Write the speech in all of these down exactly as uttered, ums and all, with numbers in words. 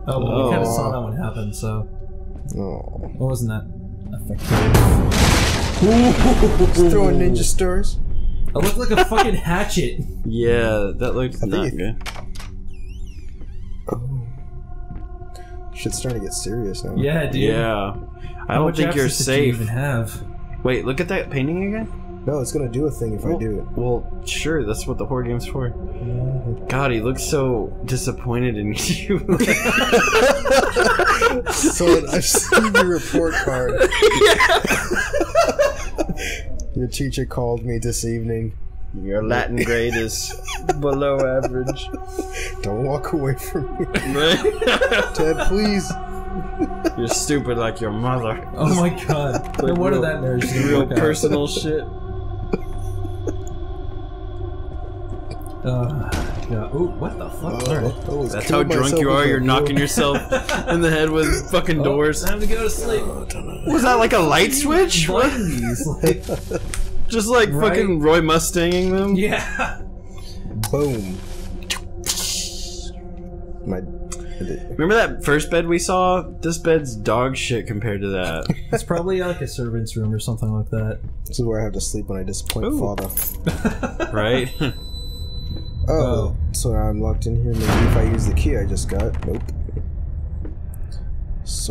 Oh, well, Oh. we kind of saw that one happen, so... Oh. What wasn't that effective? Just throwing ninja stars. I look like a fucking hatchet. Yeah, that looked I think not it- good. Oh. Shit's starting to get serious now. Yeah, dude. Yeah. I How don't much think you're access did you safe. even have? Wait, look at that painting again? No, it's gonna do a thing if well, I do it. Well, sure, that's what the horror game's for. God, he looks so disappointed in you. So I've seen your report card. Your teacher called me this evening. Your Latin grade is below average. Don't walk away from me. Ted, please. You're stupid like your mother. Oh my god. No Like wonder real- that marriage didn't Real work out. personal shit. Uh, yeah. Ooh, what the fuck? Oh, Alright. I almost That's killed how drunk myself you are, with you're a knocking wheel. yourself in the head with fucking Oh, doors. time to go to sleep. Oh, don't know. Was that like a light switch? What? Buttons, like, Just like Right? fucking Roy Mustanging them? yeah. Boom. My. Remember that first bed we saw? This bed's dog shit compared to that. It's probably like a servant's room or something like that. This is where I have to sleep when I disappoint Ooh. father. Right? Oh, Oh. so I'm locked in here. Maybe if I use the key I just got. Nope. So.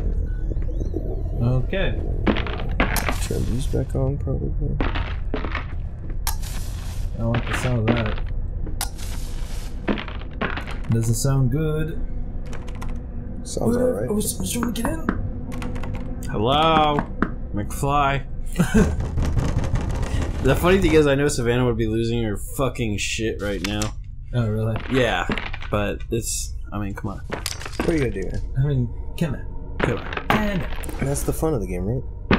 Okay. Turn these back on, probably. I don't like the sound of that. Doesn't sound good. Sounds alright. I was, I was trying to get in. Hello? McFly. The funny thing is, I know Savannah would be losing her fucking shit right now. Oh, really? Yeah, but it's. I mean, come on. What are you gonna do, man? I mean, come on. Come on. Come on. That's the fun of the game, right?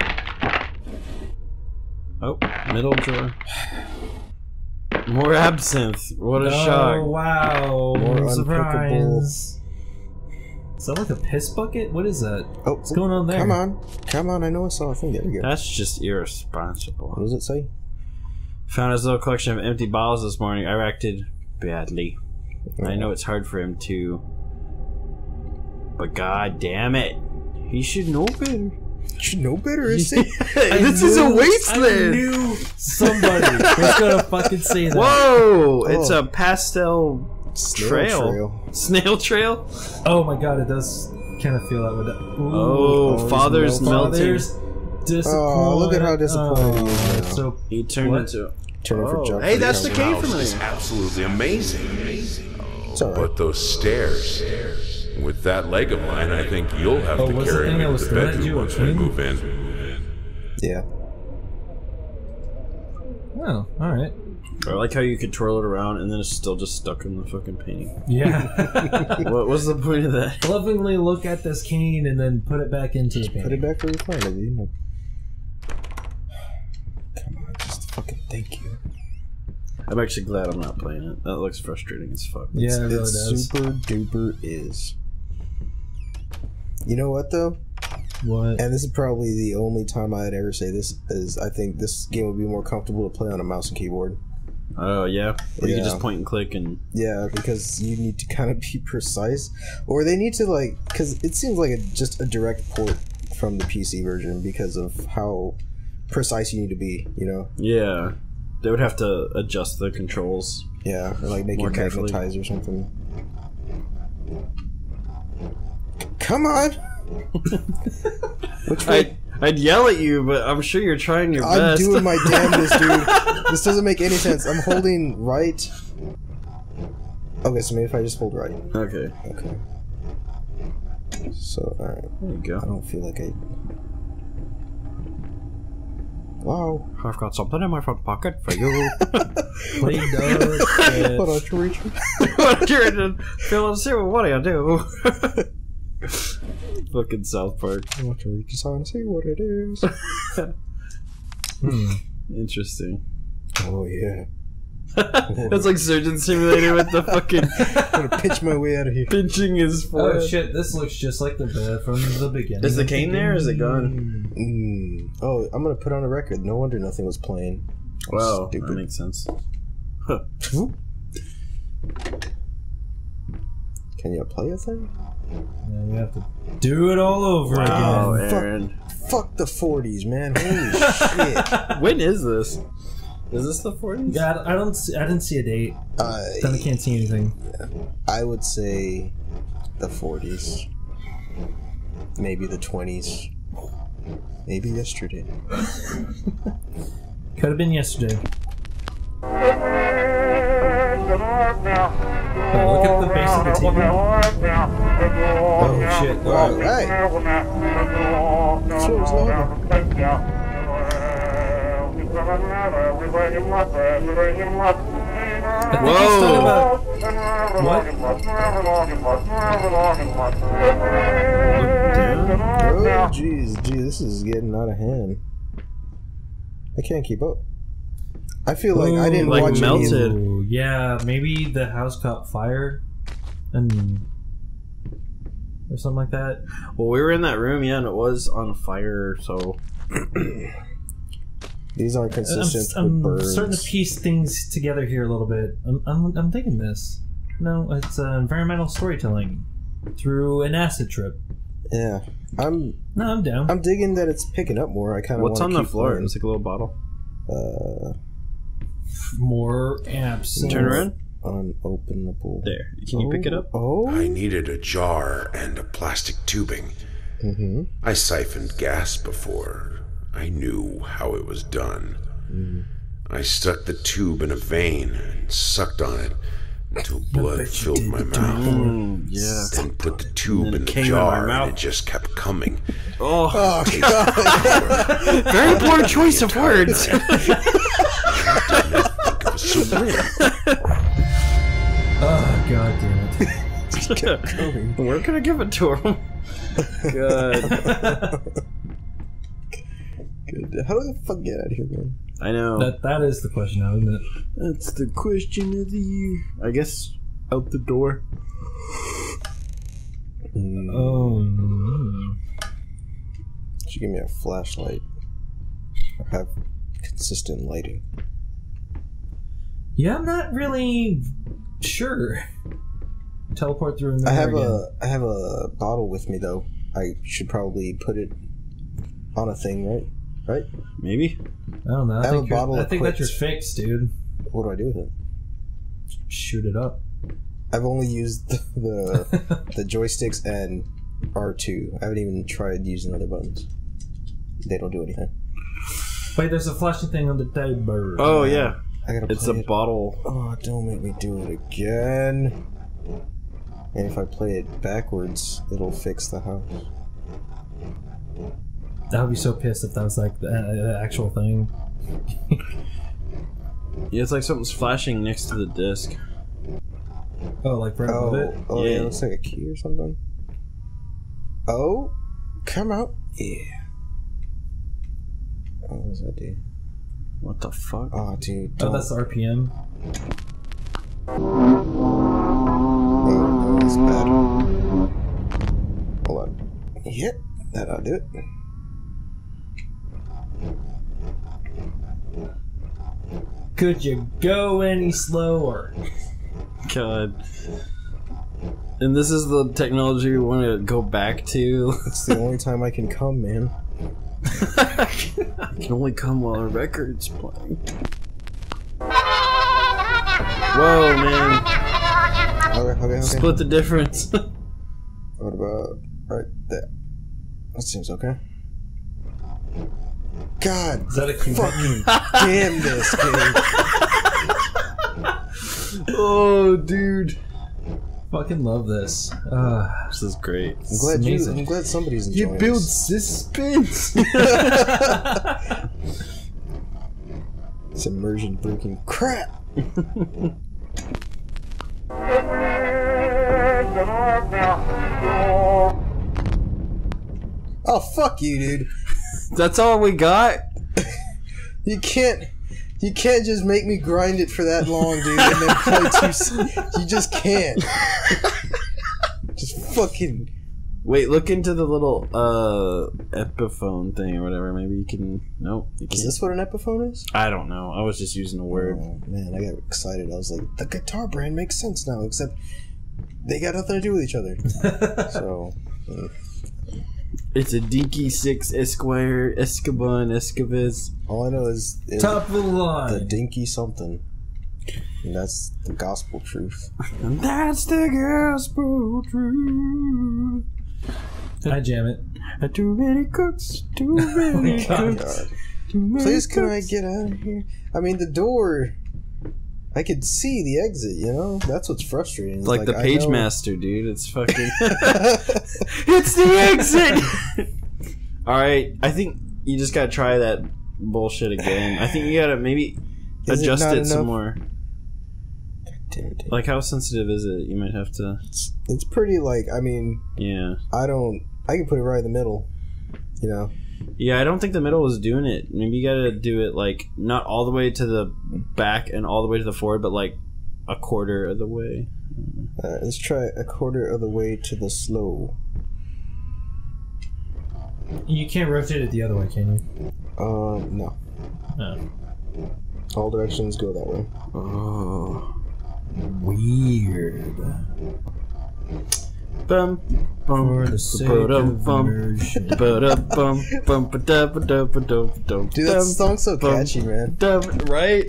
Oh, middle drawer. More absinthe. What a Oh, shock. wow. More Surprise. Is that like a piss bucket? What is that? Oh, What's going on there? Come on, come on! I know I saw a thing. There we go. That's just What irresponsible. does it say? Found his little collection of empty bottles this morning. I reacted badly. I Oh. know it's hard for him to. But god damn it. He should know better. You should know better, is he? This is a I wasteland! knew somebody was gonna fucking say that. Whoa! It's Oh. a pastel Snail trail. trail. Snail trail? Oh my god, it does kind of feel that way. Ooh. Oh, he's father's melting. melting. Father's disappointed. Oh, look at how disappointed he is Oh, now. So He turned What? into. Turn it for Oh. jump. Hey, that's the Jump. cave house from is there. absolutely amazing. It's alright. But those stairs, with that leg of mine, I think you'll have Oh, to was the carry thing me that to was the thrown at bedroom you a once we twin? move in. Yeah. Oh, alright. I like how you could twirl it around and then it's still just stuck in the fucking painting. Yeah. What was the point of that? Lovingly look at this cane and then put it back into the Put it painting. back where you find it, dude. No. Come on, just fucking thank you. I'm actually glad I'm not playing it. That looks frustrating as fuck. Yeah, it really it does. super duper is. You know what though? What? And this is probably the only time I'd ever say this is I think this game would be more comfortable to play on a mouse and keyboard. Oh, yeah? Or you Yeah. can just point and click and... Yeah, because you need to kind of be precise, or they need to like, because it seems like a, just a direct port from the P C version because of how precise you need to be. You know? Yeah. They would have to adjust the controls. Yeah, or like make More it carefully. magnetize or something. Come on! Which way? I'd, I'd yell at you, but I'm sure you're trying your I'm best. doing my damnedest, dude. This doesn't make any sense. I'm holding right. Okay, so maybe if I just hold right. Okay. Okay. So, alright. There you I go. don't feel like I. Wow. I've got something in my front pocket for you. Play dough. Hold on, to reach. What you're in Phil and see what do you do? Fucking South Park. I want to reach inside and see what it is. Hmm. Interesting. Oh yeah. That's like Surgeon Simulator with the fucking I'm gonna pitch my way out of here. pinching his forehead. Oh shit, this looks just like the bed from the beginning. Is the cane there or is it gone? Mm. Oh, I'm gonna put on a record. No wonder nothing was playing. Wow, Stupid. that makes sense. Can you play a thing? And we have to do it all over Wow, again. Aaron. Fuck, fuck the forties, man. Holy shit. When is this? Is this the forties? Yeah, I don't. See, I didn't see a date. Uh, Then I can't see anything. I would say the forties. Maybe the twenties. Maybe yesterday. Could have been yesterday. Oh, look at the base of the T V. Oh shit! All right. Floor's loaded. I think he's talking about what? Oh, jeez, jeez, this is getting out of hand. I can't keep up. I feel like I didn't like watch melted. any of Ooh, yeah, maybe the house caught fire, and or something like that. Well, we were in that room, yeah, and it was on fire, so... These aren't consistent I'm, I'm with birds. starting to piece things together here a little bit. I'm, I'm, I'm thinking this. No, it's uh, environmental storytelling through an acid trip. Yeah, I'm. No, I'm down. I'm digging that it's picking up more. I kind of. What's on the keep floor? playing. It's like a little bottle. Uh, More amps. Turn around. Unopenable. There. Can you pick it up? Oh. I needed a jar and a plastic tubing. Mm-hmm. I siphoned gas before. I knew how it was done. Mm. I stuck the tube in a vein and sucked on it until blood filled my mouth. Mm, yeah. Then put the tube And it in the came in my jar mouth. and it just kept coming. Oh, Oh god. very poor choice of words. It was so weird. Oh, god damn it. Where can I give it to him? Good. Good. How do the fuck get out of here, man? I know. That That is the question now, isn't it? That's the question of the year. I guess out the door. Mm. Oh. mm. Should give me a flashlight. Or have consistent lighting. Yeah, I'm not really sure. Teleport through a I mirror have again. a I have a bottle with me though. I should probably put it on a thing, right? Right? Maybe. I don't know. I, I have think, a you're- bottle I of think that's your Quicks. fix, dude. What do I do with it? Shoot it up. I've only used the the, the joysticks and R two. I haven't even tried using other buttons. They don't do anything. Wait, there's a flashing thing on the table. Oh, yeah. I gotta It's a play it. bottle. Oh, don't make me do it again. And if I play it backwards, it'll fix the house. I would be so pissed if that was like the, uh, the actual thing. Yeah, it's like something's flashing next to the disc. Oh, like right above Oh, it? oh yeah. Yeah. It looks like a key or something. Oh, come out. Yeah. Oh, what does that do? What the fuck? Oh, dude. Oh, Don't. that's the R P M. Oh, no, that's bad. Hold on. Yep, that'll do it. Could you go any slower? God. And this is the technology we want to go back to. It's the only time I can come, man. I can only come while a record's playing. Whoa, man. Okay, okay, okay. Split the difference. What about right there? That seems okay. God, Is that a cue? fucking damn this game. Oh, dude. Fucking love this. Uh, This is great. I'm glad you. amazing. I'm glad somebody's enjoying this. suspense. It's immersion breaking crap. Oh fuck you, dude! That's all we got? You can't. You can't just make me grind it for that long, dude, and then play two. s- You just can't. Just fucking. Wait, look into the little uh Epiphone thing or whatever. Maybe you can. Nope. You Is can't. this what an Epiphone is? I don't know. I was just using a word. Oh man, I got excited. I was like, the guitar brand makes sense now, except they got nothing to do with each other. So. Uh, It's a Dinky Six Esquire, Escoban, Escobas. all I know is, is Top of the line. the dinky something. And that's the gospel truth. And that's the gospel truth. I jam it. Too many cooks, too many God. cooks. God. Too many Please, can I cooks. get out of here? I mean, the door. I could see the exit, you know? That's what's frustrating. It's Like, the I page know- master, dude. It's fucking. It's the exit! Alright, I think you just gotta try that bullshit again. I think you gotta maybe Is it adjust not it, some enough? more. Damn it. Like, how sensitive is it? You might have to. It's, it's pretty, like, I mean, Yeah. I don't. I can put it right in the middle, you know? Yeah, I don't think the middle is doing it. Maybe you gotta do it, like, not all the way to the back and all the way to the forward, but, like, a quarter of the way. Uh, let's try a quarter of the way to the slow. You can't rotate it the other way, can you? Um, no. No. All directions go that way. Oh. Weird. Bum, bum, For the sake ba-dum, of bum, immersion. ba-dum, bum, bum, ba-da, ba-da, ba-da, ba-da, Dude, that dum, song's so bum, catchy, man. dum, right?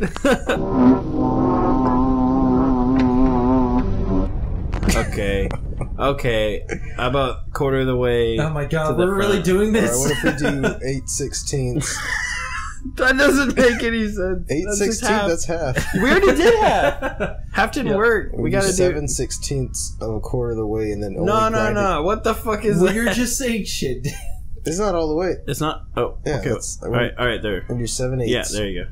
Okay. Okay. How about quarter of the way? Oh my to god, the we're really front? doing Alright, this? what if we do eight sixteenths? That doesn't make any sense. Eight That's just sixteenths, half. that's half. We already did half. Half didn't Yeah. work. We, We gotta do do. seven sixteenths of a quarter of the way and then only No, no, grind no. What the fuck is well, that? you're just saying shit. it. It's not all the way. It's not. Oh, Yeah, okay. that's- All right, all right, there. We do seven eighths. Yeah, there you go.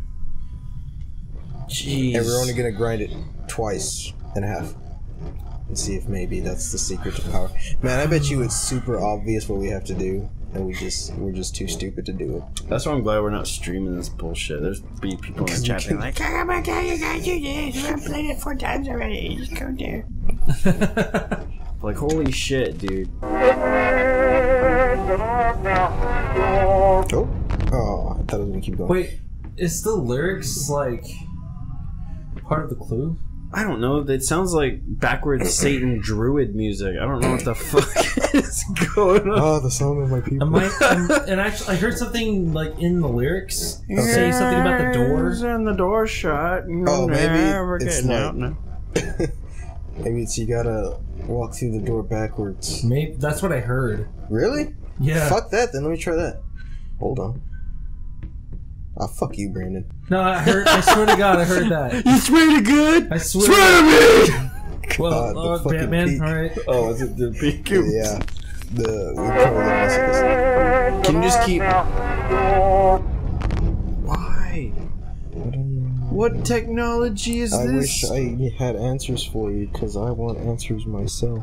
Jeez. And we're only gonna grind it twice and a half. And see if maybe that's the secret to power. Man, I bet you it's super obvious what we have to do, and we just we're just too stupid to do it. That's why I'm glad we're not streaming this bullshit. There's be people in the chat being like, "Oh my god, you guys do this! I've played it four times already. Just go there." Like, holy shit, dude. Oh, oh! I thought it was gonna keep going. Wait, is the lyrics like part of the clue? I don't know. It sounds like backwards Satan druid music. I don't know what the fuck is going on. Oh, the song of my people. Am I, am, and actually, I heard something like in the lyrics say something about the door. And the door shut. Oh, maybe Never it's getting like- out now. Maybe it's you gotta walk through the door backwards. Maybe that's what I heard. Really? Yeah. Fuck that. Then let me try that. Hold on. Ah, fuck you, Brandon. No, I heard. I swear to God, I heard that. You swear to good? I swear. Swear to me! Well, God, the uh, fucking Batman. peak. All right. Oh, is it the peak? Yeah. The we probably gonna mess with this. Can you just keep? Why? I don't know. What technology is I this? wish I had answers for you because I want answers myself.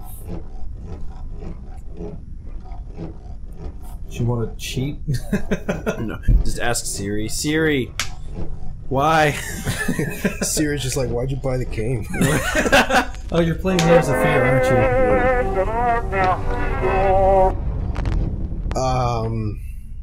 Do you want to cheat? No, just ask Siri. Siri, why? Siri's just like, why'd you buy the game? Oh, you're playing Layers of Fear, aren't you? um,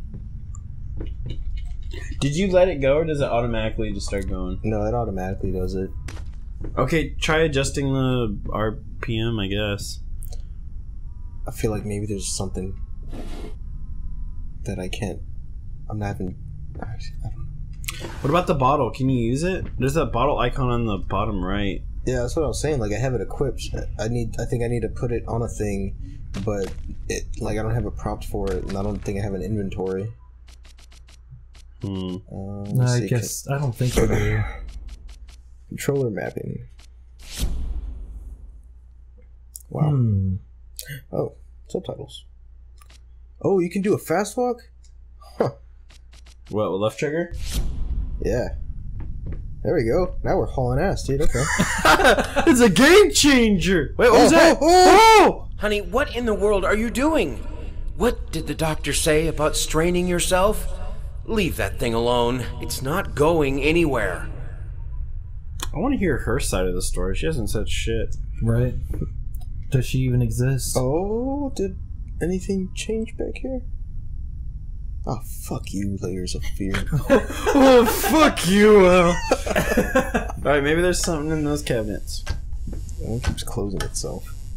Did you let it go, or does it automatically just start going? no, it automatically does it. Okay, try adjusting the R P M, I guess. I feel like maybe there's something that I can't. I'm not even. I don't know. What about the bottle? Can you use it? There's that bottle icon on the bottom right. Yeah, that's what I was saying. Like, I have it equipped. I need. I think I need to put it on a thing, but it like I don't have a prompt for it, and I don't think I have an inventory. Hmm. Uh, let's No, I see. guess I don't think you do. Controller mapping. Wow. Hmm. Oh, subtitles. Oh, you can do a fast walk? Huh. What, with left trigger? Yeah. There we go. Now we're hauling ass, dude. Okay. It's a game changer! Wait, what was Oh, that? oh, Oh! Honey, what in the world are you doing? What did the doctor say about straining yourself? Leave that thing alone. It's not going anywhere. I want to hear her side of the story. She hasn't said shit. Right? Does she even exist? Oh, did anything change back here? Oh, fuck you, Layers of Fear. Oh, fuck you, Al. Alright, maybe there's something in those cabinets. That one keeps closing itself.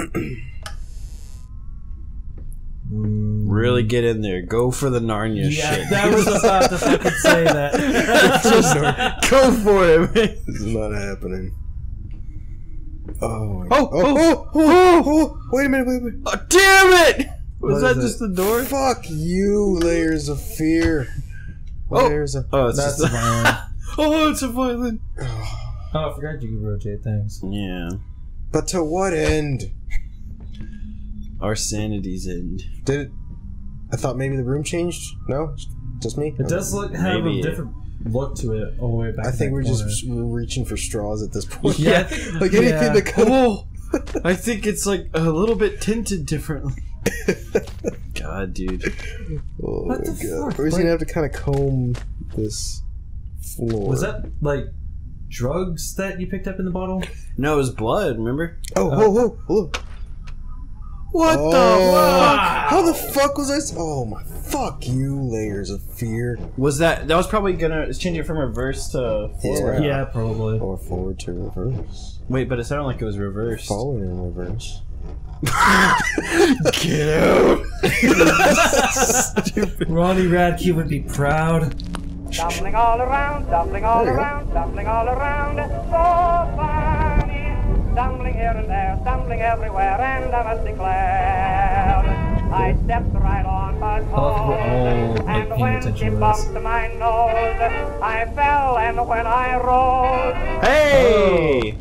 Really get in there. Go for the Narnia Yeah, shit. that was about to fucking say that. Just go for it, man. This is not happening. Oh, my Oh, God. oh, oh, oh, oh, wait a minute, wait a minute. Oh, damn it! Was What that is just it? the door? Fuck you, layers of fear. Oh. Layers of... Oh, it's That's just violent. Oh, it's a violin. Oh, I forgot you could rotate things. Yeah. But to what end? Our sanity's end. Did it... I thought maybe the room changed? No? Just me? It does look have Maybe. a different look to it all the way back. I in think that we're corner. just we're reaching for straws at this point. Yeah, I think- like anything yeah. that comes. Oh, I think it's like a little bit tinted differently. God, dude. Oh What my the god. fuck? We're just Like- gonna have to kind of comb this floor. Was that like drugs that you picked up in the bottle? No, it was blood, remember? Oh, oh, oh, oh. What Oh, the fuck? How the fuck was I? s- Oh my fuck you, layers of fear. Was that, that was probably gonna, it's changing from reverse to forward. Yeah. Yeah, probably. Or forward to reverse. Wait, but it sounded like it was reversed. Forward and reverse. Get out! Ronnie Radke would be proud. Stumbling all around, stumbling all There you go. around, stumbling all around, so funny. Stumbling here and there, stumbling everywhere, and I must declare, I stepped right on her love we're all, toes, like, and paying when attention she to this. bumped my nose, I fell, and when I rose, Hey!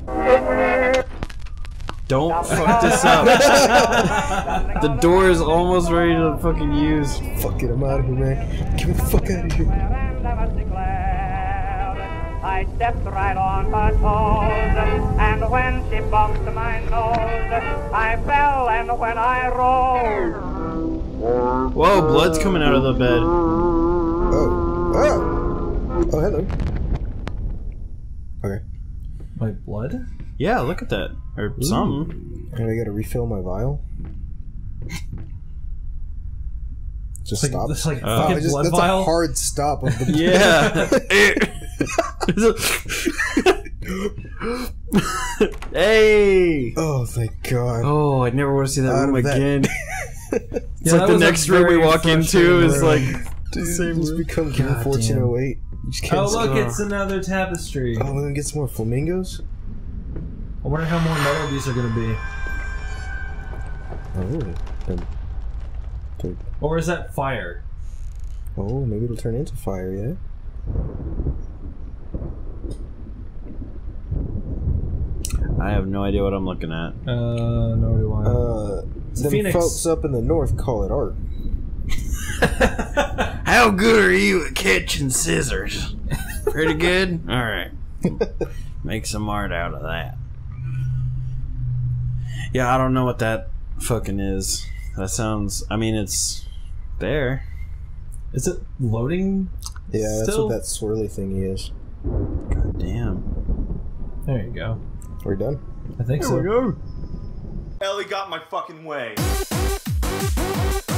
Don't fuck this up. The door is almost ready to fucking use. Fuck it, I'm out of here, man. Get me the fuck out of here. and I must declare, I stepped right on her toes, and when she bumped my nose, I fell, and when I rose, Whoa, blood's coming out of the bed. Oh. Oh. Oh, hello. Okay. Like blood? Yeah, look at that. Or something. And I gotta refill my vial. Just Like, stop. it's like Uh, Wow, fucking I just, blood that's vial. a hard stop of the Yeah. Hey! Oh, thank God. Oh, I never want to see that Out room of that- again. Yeah, It's like that the was a next room we very walk into frustrating is like room. Dude, same this room. becomes God room fourteen oh eight. You just Oh can't look, stop. it's another tapestry. Oh, we're gonna get some more flamingos? I wonder how more metal these are gonna be. Oh. then- then- Or is that fire? Oh, maybe it'll turn into fire, yeah? I have no idea what I'm looking at. Uh, no, do I? Uh, It's a them phoenix. folks up in the north call it art. How good are you at catching scissors? Pretty good? Alright. Make some art out of that. Yeah, I don't know what that fucking is. That sounds... I mean, it's... there. Is it loading? Yeah, that's Still- what that swirly thingy is. God damn. There you go. We're done. I think There so. we go. Ellie got my fucking way.